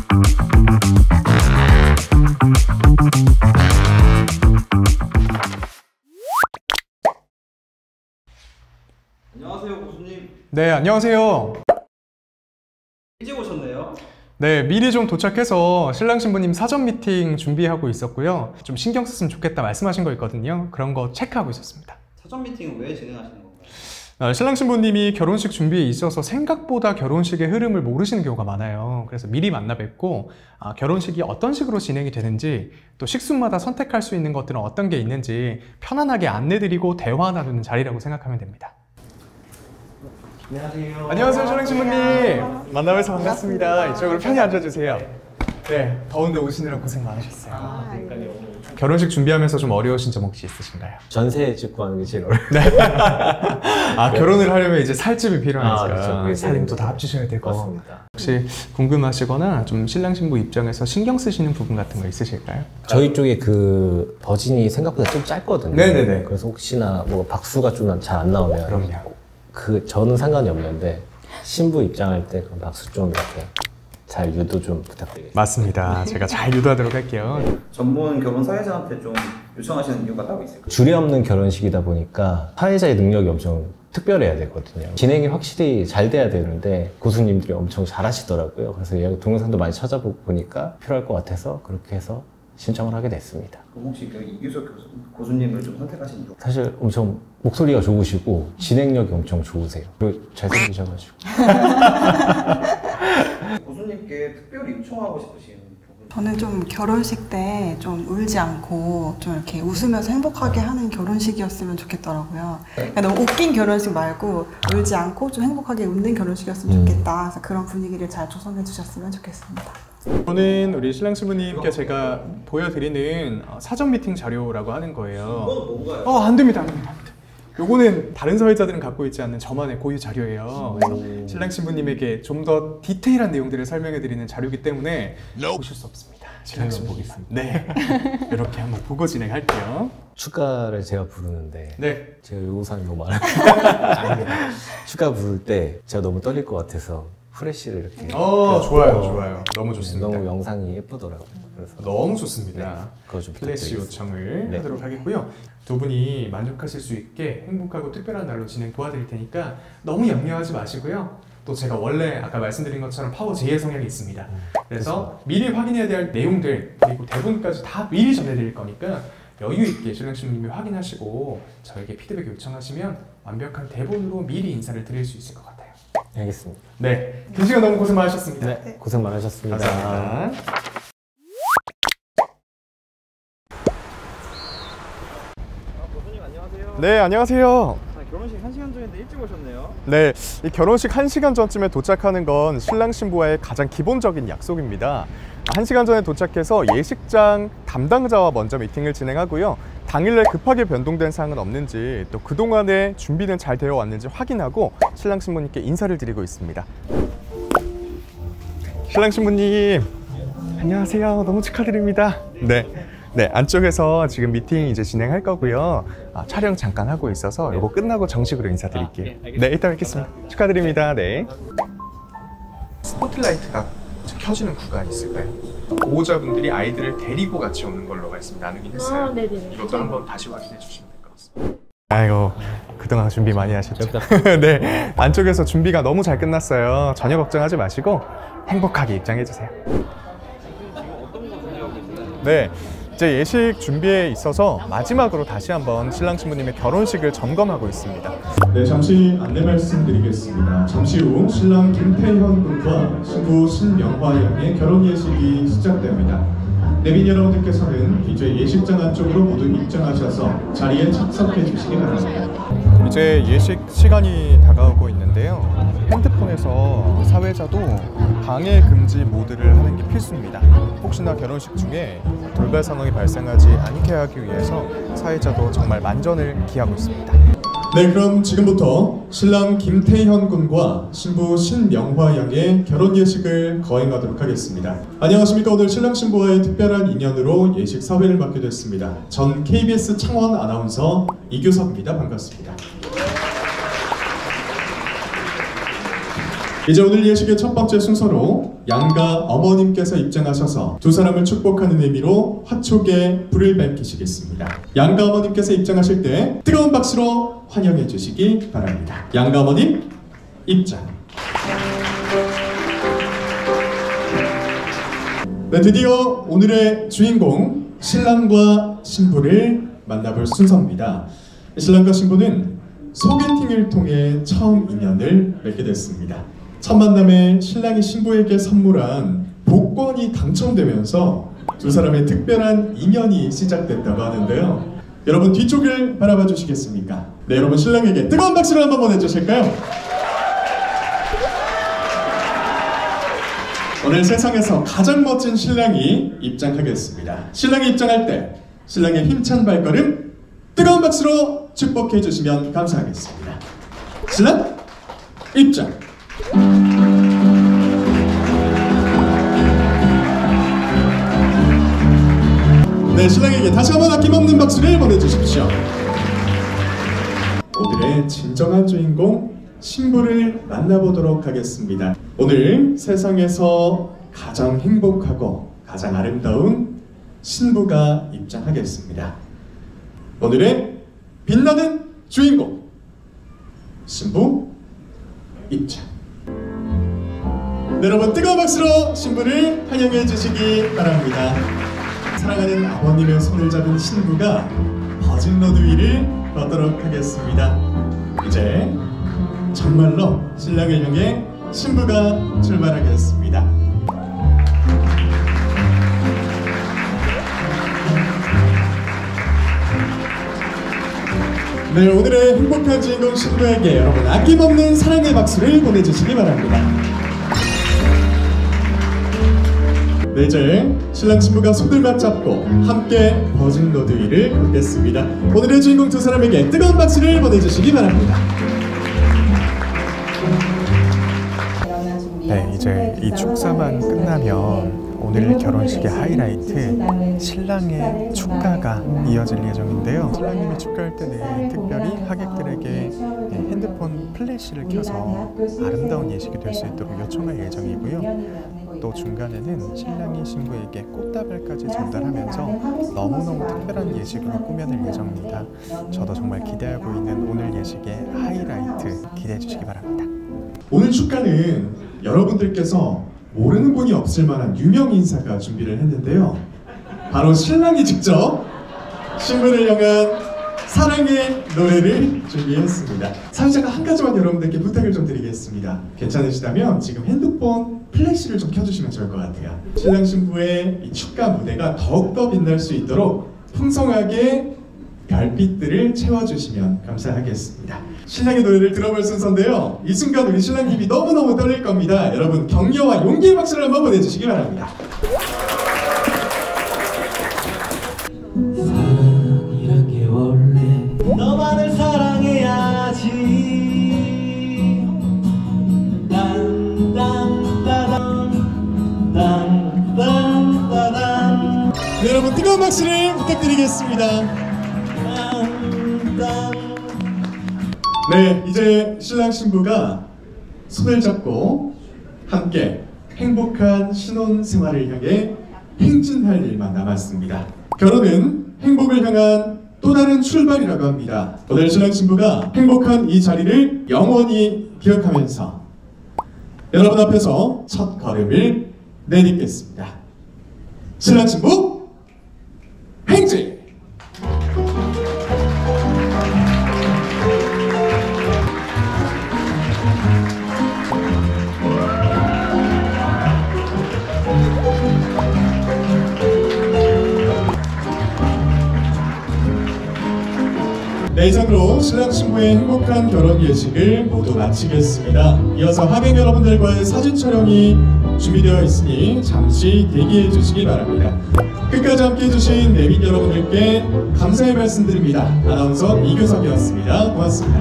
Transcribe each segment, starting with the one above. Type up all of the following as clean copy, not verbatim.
안녕하세요, 고수님. 네, 안녕하세요. 일찍 오셨네요. 네, 미리 좀 도착해서 신랑 신부님 사전 미팅 준비하고 있었고요. 좀 신경 썼으면 좋겠다 말씀하신 거 있거든요. 그런 거 체크하고 있었습니다. 사전 미팅은 왜 진행하시는 건가요? 신랑 신부님이 결혼식 준비에 있어서 생각보다 결혼식의 흐름을 모르시는 경우가 많아요. 그래서 미리 만나 뵙고 결혼식이 어떤 식으로 진행이 되는지, 또 식순마다 선택할 수 있는 것들은 어떤 게 있는지 편안하게 안내드리고 대화 나누는 자리라고 생각하면 됩니다. 안녕하세요. 안녕하세요, 신랑 신부님. 만나뵈서 반갑습니다. 이쪽으로 편히 앉아주세요. 네, 더운데 오시느라 고생 많으셨어요. 그러니까요. 결혼식 준비하면서 좀 어려우신 점 혹시 있으신가요? 전세 집 구하는 게 제일 어려워요. 네. 결혼을 하려면 이제 살집이 필요하니까 그렇죠. 살림도 다 합치셔야 될 것 같습니다. 맞습니다. 혹시 궁금하시거나 좀 신랑 신부 입장에서 신경 쓰시는 부분 같은 거 있으실까요? 저희 쪽에 그 버진이 생각보다 좀 짧거든요. 네네네. 그래서 혹시나 뭐 박수가 좀 잘 안 나오면 그럼요. 저는 상관이 없는데 신부 입장할 때 그럼 박수 좀 이렇게 잘 유도 좀 부탁드리겠습니다. 맞습니다. 제가 잘 유도하도록 할게요. 전문 결혼 사회자한테 좀 요청하시는 이유가 따로 있을까요? 줄이 없는 결혼식이다 보니까 사회자의 능력이 엄청 특별해야 되거든요. 진행이 확실히 잘 돼야 되는데 고수님들이 엄청 잘하시더라고요. 그래서 동영상도 많이 찾아보니까 필요할 것 같아서 그렇게 해서 신청을 하게 됐습니다. 그럼 혹시 그 이규석 고수님을 좀 선택하신 이유? 사실 엄청 목소리가 좋으시고 진행력이 엄청 좋으세요. 그리고 잘생기셔가지고. 고수님께 특별히 요청하고 싶으신 부분? 저는 좀 결혼식 때 좀 울지 않고 좀 이렇게 웃으면서 행복하게 하는 결혼식이었으면 좋겠더라고요. 그러니까 너무 웃긴 결혼식 말고 울지 않고 좀 행복하게 웃는 결혼식이었으면 좋겠다. 그래서 그런 분위기를 잘 조성해 주셨으면 좋겠습니다. 이거는 우리 신랑 신부님께 제가 보여드리는 사전 미팅 자료라고 하는 거예요. 이거는 뭔가요? 안 됩니다, 안 됩니다. 요거는 다른 사회자들은 갖고 있지 않는 저만의 고유 자료예요. 그래서 신랑 신부님에게 좀 더 디테일한 내용들을 설명해 드리는 자료이기 때문에 보실 수 없습니다. 신랑 신부겠습니다. 네, 이렇게 한번 보고 진행할게요. 축가를 제가 부르는데 네, 제가 요구사항이 너무 많아요. 축가 부를 때 제가 너무 떨릴 것 같아서 프레쉬를 이렇게 좋아요, 좋아요. 너무 좋습니다. 너무 영상이 예쁘더라고요. 그래서 너무 좋습니다. 네, 그거 좀 플래시 부탁드리겠습니다. 요청을 네. 하도록 하겠고요. 두 분이 만족하실 수 있게 행복하고 특별한 날로 진행 도와드릴 테니까 너무 염려하지 마시고요. 또 제가 원래 아까 말씀드린 것처럼 파워 J의 성향이 있습니다. 그래서 미리 확인해야 될 내용들 그리고 대본까지 다 미리 전해드릴 거니까 여유 있게 신랑 신부님이 확인하시고 저에게 피드백 요청하시면 완벽한 대본으로 미리 인사를 드릴 수 있을 것 같아요. 알겠습니다. 네, 긴 시간 너무 고생 많으셨습니다. 네, 고생 많으셨습니다. 감사합니다. 고수님 안녕하세요. 네, 안녕하세요. 결혼식 1시간 전인데 일찍 오셨네요. 네, 이 결혼식 1시간 전쯤에 도착하는 건 신랑 신부와의 가장 기본적인 약속입니다. 1시간 전에 도착해서 예식장 담당자와 먼저 미팅을 진행하고요. 당일날 급하게 변동된 사항은 없는지 또 그동안에 준비는 잘 되어 왔는지 확인하고 신랑 신부님께 인사를 드리고 있습니다. 신랑 신부님 안녕하세요. 너무 축하드립니다. 네, 안쪽에서 지금 미팅 이제 진행할 거고요. 촬영 잠깐 하고 있어서 이거 끝나고 정식으로 인사드릴게요. 네, 이따 뵙겠습니다. 축하드립니다. 네. 스포트라이트가 켜지는 구간이 있을까요? 보호자분들이 아이들을 데리고 같이 오는 걸로 말씀 나누긴 했어요. 네네. 이것도 한번 다시 확인해 주시면 될 것 같습니다. 아이고, 그동안 준비 많이 하셨죠? 네, 안쪽에서 준비가 너무 잘 끝났어요. 전혀 걱정하지 마시고 행복하게 입장해 주세요. 네, 이제 예식 준비에 있어서 마지막으로 다시 한번 신랑 신부님의 결혼식을 점검하고 있습니다. 네, 잠시 안내 말씀드리겠습니다. 잠시 후 신랑 김태현 군과 신부 신명화 양의 결혼 예식이 시작됩니다. 내빈 여러분들께서는 이제 예식장 안쪽으로 모두 입장하셔서 자리에 착석해 주시기 바랍니다. 이제 예식 시간이 다가오고 있는데요. 핸드폰에서 사회자도 방해 금지 모드를 하는 게 필수입니다. 혹시나 결혼식 중에 돌발 상황이 발생하지 않게 하기 위해서 사회자도 정말 만전을 기하고 있습니다. 네, 그럼 지금부터 신랑 김태현 군과 신부 신명화 양의 결혼 예식을 거행하도록 하겠습니다. 안녕하십니까. 오늘 신랑 신부와의 특별한 인연으로 예식 사회를 맡게 됐습니다. 전 KBS 창원 아나운서 이규석입니다. 반갑습니다. 이제 오늘 예식의 첫 번째 순서로 양가 어머님께서 입장하셔서 두 사람을 축복하는 의미로 화촉에 불을 밝히시겠습니다. 양가 어머님께서 입장하실 때 뜨거운 박수로 환영해 주시기 바랍니다. 양가 어머님 입장. 네, 드디어 오늘의 주인공 신랑과 신부를 만나볼 순서입니다. 신랑과 신부는 소개팅을 통해 처음 인연을 맺게 됐습니다. 첫 만남에 신랑이 신부에게 선물한 복권이 당첨되면서 두 사람의 특별한 인연이 시작됐다고 하는데요. 여러분 뒤쪽을 바라봐 주시겠습니까? 네, 여러분 신랑에게 뜨거운 박수를 한번 보내주실까요? 오늘 세상에서 가장 멋진 신랑이 입장하겠습니다. 신랑이 입장할 때 신랑의 힘찬 발걸음 뜨거운 박수로 축복해 주시면 감사하겠습니다. 신랑 입장. 네, 신랑에게 다시 한번 아낌없는 박수를 보내주십시오. 오늘의 진정한 주인공 신부를 만나보도록 하겠습니다. 오늘 세상에서 가장 행복하고 가장 아름다운 신부가 입장하겠습니다. 오늘의 빛나는 주인공 신부 입장. 네, 여러분 뜨거운 박수로 신부를 환영해 주시기 바랍니다. 사랑하는 아버님의 손을 잡은 신부가 버진로드 위를 걷도록 하겠습니다. 이제 정말로 신랑을 향해 신부가 출발하겠습니다. 네, 오늘의 행복한 주인공 신부에게 여러분 아낌없는 사랑의 박수를 보내주시기 바랍니다. 네, 이제 신랑 신부가 손을 맞잡고 함께 버진로드 위를 걷겠습니다. 오늘의 주인공 두 사람에게 뜨거운 박수를 보내주시기 바랍니다. 네, 이제 이 축사만 끝나면 오늘 결혼식의 하이라이트 신랑의 축가가 이어질 예정인데요. 신랑님이 축가할 때는 특별히 하객들에게 핸드폰 플래시를 켜서 아름다운 예식이 될 수 있도록 요청할 예정이고요. 또 중간에는 신랑이 신부에게 꽃다발까지 전달하면서 너무너무 특별한 예식으로 꾸며낼 예정입니다. 저도 정말 기대하고 있는 오늘 예식의 하이라이트 기대해 주시기 바랍니다. 오늘 축가는 여러분들께서 모르는 분이 없을 만한 유명 인사가 준비를 했는데요. 바로 신랑이 직접 신부를 향한 사랑의 노래를 준비했습니다. 사회자가 한 가지만 여러분들께 부탁을 좀 드리겠습니다. 괜찮으시다면 지금 핸드폰 플래시를 좀 켜주시면 좋을 것 같아요. 신랑 신부의 이 축가 무대가 더욱더 빛날 수 있도록 풍성하게 별빛들을 채워주시면 감사하겠습니다. 신랑의 노래를 들어볼 순서인데요. 이 순간 우리 신랑님이 너무너무 떨릴 겁니다. 여러분 격려와 용기의 박수를 한번 보내주시기 바랍니다. 사랑이란 게 원래 너만을 사랑해야지. 딴딴따단 네, 여러분 뜨거운 박수를 부탁드리겠습니다. 네, 이제 신랑 신부가 손을 잡고 함께 행복한 신혼 생활을 향해 행진할 일만 남았습니다. 결혼은 행복을 향한 또 다른 출발이라고 합니다. 오늘 신랑 신부가 행복한 이 자리를 영원히 기억하면서 여러분 앞에서 첫 걸음을 내딛겠습니다. 신랑 신부 행진! 네, 이상으로 신랑 신부의 행복한 결혼 예식을 모두 마치겠습니다. 이어서 하객 여러분들과의 사진 촬영이 준비되어 있으니 잠시 대기해 주시기 바랍니다. 끝까지 함께 해주신 내빈 여러분들께 감사의 말씀드립니다. 아나운서 이규석이었습니다. 고맙습니다.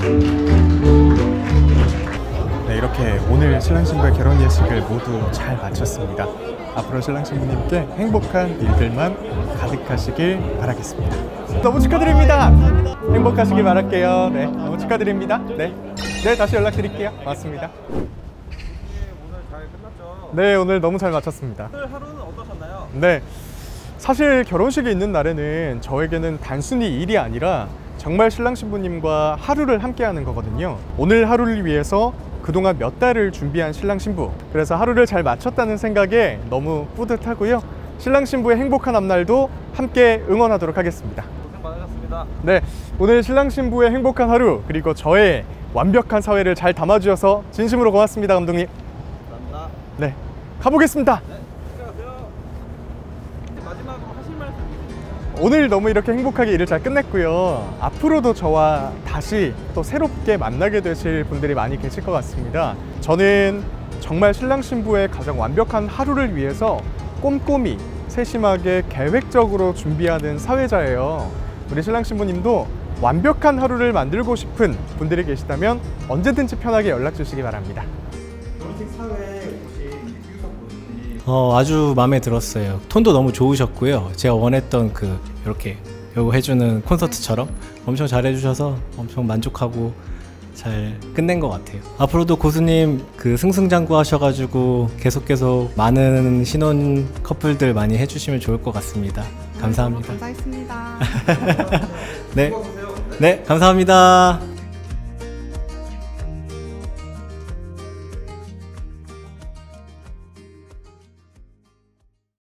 네, 이렇게 오늘 신랑 신부의 결혼 예식을 모두 잘 마쳤습니다. 앞으로 신랑 신부님께 행복한 일들만 가득하시길 바라겠습니다. 너무 축하드립니다. 행복하시길 바랄게요. 네, 너무 축하드립니다. 네, 다시 연락드릴게요. 고맙습니다. 네, 오늘 너무 잘 마쳤습니다. 오늘 하루는 어떠셨나요? 네, 사실 결혼식이 있는 날에는 저에게는 단순히 일이 아니라 정말 신랑 신부님과 하루를 함께하는 거거든요. 오늘 하루를 위해서 그동안 몇 달을 준비한 신랑 신부, 그래서 하루를 잘 마쳤다는 생각에 너무 뿌듯하고요. 신랑 신부의 행복한 앞날도 함께 응원하도록 하겠습니다. 고생 많으셨습니다. 네, 오늘 신랑 신부의 행복한 하루, 그리고 저의 완벽한 사회를 잘 담아주셔서 진심으로 고맙습니다, 감독님. 감사합니다. 네, 가보겠습니다. 네, 안녕하세요. 마지막으로 하실 말씀 있으신가요? 오늘 너무 이렇게 행복하게 일을 잘 끝냈고요. 앞으로도 저와 다시 또 새롭게 만나게 되실 분들이 많이 계실 것 같습니다. 저는 정말 신랑 신부의 가장 완벽한 하루를 위해서 꼼꼼히 세심하게 계획적으로 준비하는 사회자예요. 우리 신랑 신부님도 완벽한 하루를 만들고 싶은 분들이 계시다면 언제든지 편하게 연락 주시기 바랍니다. 결혼식 사회에 오신 유석 고수님 아주 마음에 들었어요. 톤도 너무 좋으셨고요. 제가 원했던 이렇게 요거 해주는 콘서트처럼 엄청 잘해주셔서 엄청 만족하고 잘 끝낸 것 같아요. 앞으로도 고수님 승승장구 하셔가지고 계속 많은 신혼 커플들 많이 해주시면 좋을 것 같습니다. 감사합니다. 감사했습니다. 네, 감사합니다.